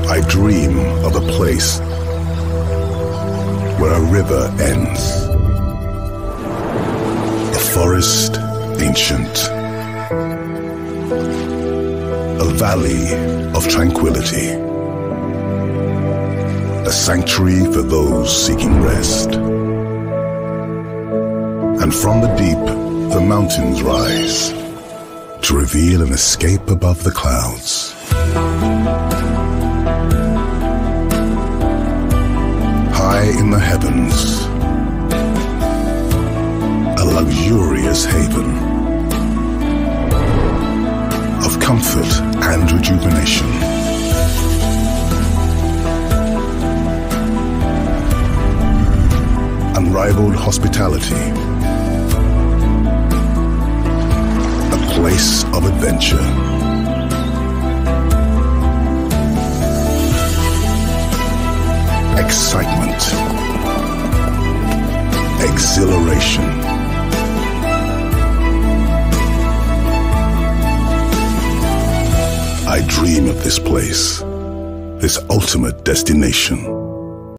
I dream of a place where a river ends, a forest ancient, a valley of tranquility, a sanctuary for those seeking rest. And from the deep, the mountains rise to reveal an escape above the clouds. High in the heavens, a luxurious haven of comfort and rejuvenation. Unrivaled hospitality, a place of adventure. Excitement, exhilaration. I dream of this place, this ultimate destination.